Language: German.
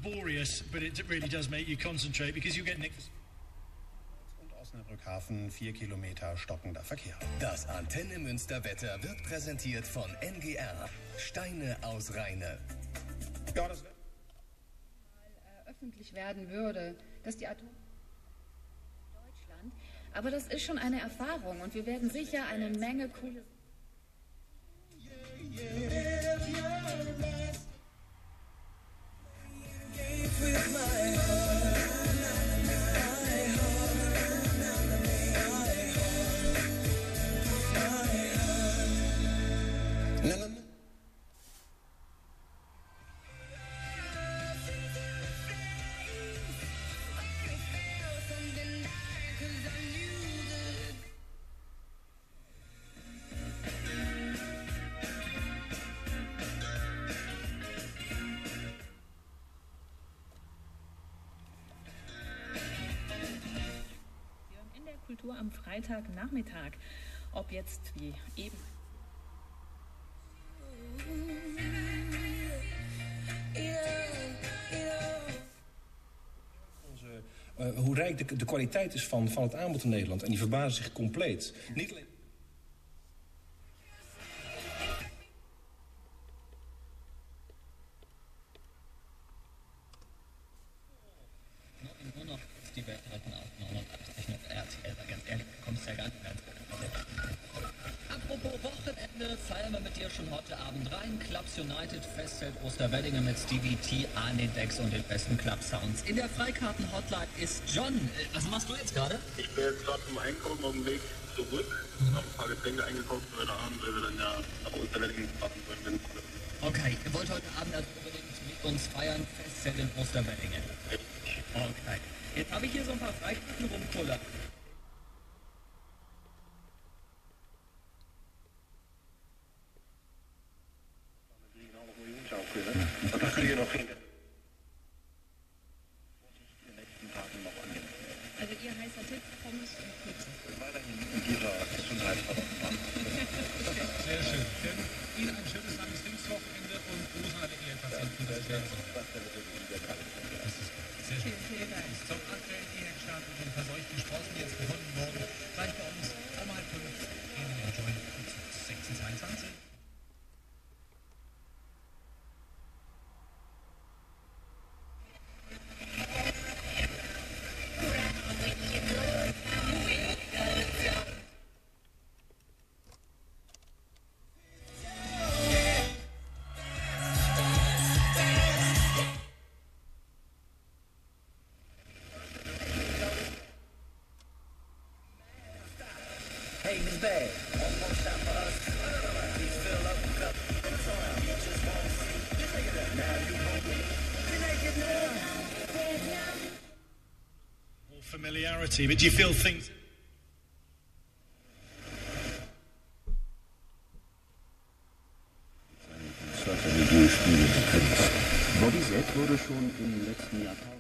laborious, but it really does make you concentrate because you get Nick. Und Osnabrück-Hafen 4 Kilometer stockender Verkehr. Das Antenne Münster-Wetter wird präsentiert von NGR. Steine aus Rheine. Ja, das öffentlich werden würde, dass die Atom Deutschland, aber das ist schon eine Erfahrung und wir werden sicher eine Menge coole Kultur am Freitagnachmittag. Ob jetzt wie eben. Hoe rijk de kwaliteit is van het aanbod in Nederland. En die verbazen zich compleet. Niet alleen... Die Welt halten auf 89 noch RTL, ganz ehrlich, du kommst ja gar nicht mehr. Apropos Wochenende, feiern wir mit dir schon heute Abend rein. Clubs United, Festzelt Osterweddingen mit Stevie T, Arnidex und den besten Club-Sounds. In der Freikarten-Hotline ist John. Was machst du jetzt gerade? Ich bin jetzt gerade zum Einkaufen auf dem Weg zurück. Habe ein paar Getränke eingekauft für heute Abend, weil wir dann ja nach Osterweddingen fahren wollen. Okay, ihr wollt heute Abend also unbedingt mit uns feiern, Festzelt in Osterweddingen. Okay. Jetzt habe ich hier so ein paar Freikarten rumkullern. Und da kriege ich noch hin. In den nächsten Tagen noch annehmen. Also ihr heißer Tipp, Pommes und Pizza. Weiterhin in dieser Gesundheitsverordnung. Sehr schön. Ihnen ein schönes langes Pfingstwochenende und Gruß an alle Ehepatienten. Das ist sehr schön. Vielen Dank. Zum aktuellen Ehestand und den verseuchten Sprossen jetzt gefunden worden. Gleich bei uns um 4:30 in den Enjoy 1622. Hey, Miss Bay, one more stop for us. Please fill up the cup. It's on, you just won't see. Now you hungry. Can I get more? Familiarity, but do you feel things... Surfer-Video spielen zu können. Bobby Z wurde schon im letzten Jahr